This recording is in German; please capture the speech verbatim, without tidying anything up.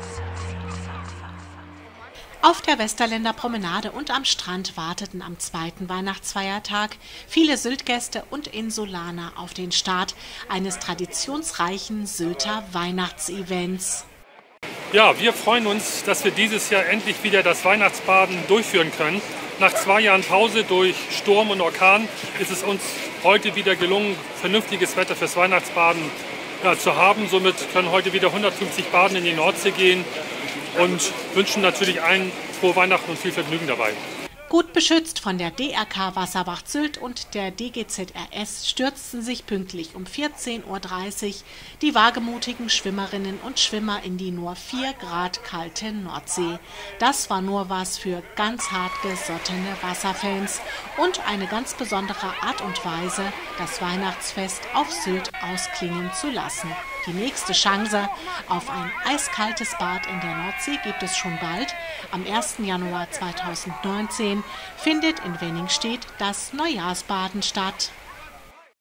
Auf der Westerländer Promenade und am Strand warteten am zweiten Weihnachtsfeiertag viele Sylt-Gäste und Insulaner auf den Start eines traditionsreichen Sylter Weihnachtsevents. Ja, wir freuen uns, dass wir dieses Jahr endlich wieder das Weihnachtsbaden durchführen können. Nach zwei Jahren Pause durch Sturm und Orkan ist es uns heute wieder gelungen, vernünftiges Wetter fürs Weihnachtsbaden ja, zu haben. Somit können heute wieder hundertfünfzig Baden in die Nordsee gehen und wünschen natürlich allen frohe Weihnachten und viel Vergnügen dabei. Gut beschützt von der D R K Wasserwacht Sylt und der D G Z R S stürzten sich pünktlich um vierzehn Uhr dreißig die wagemutigen Schwimmerinnen und Schwimmer in die nur vier Grad kalte Nordsee. Das war nur was für ganz hart gesottene Wasserfans und eine ganz besondere Art und Weise, das Weihnachtsfest auf Sylt ausklingen zu lassen. Die nächste Chance auf ein eiskaltes Bad in der Nordsee gibt es schon bald. Am ersten Januar zweitausendneunzehn findet in Wenningstedt das Neujahrsbaden statt.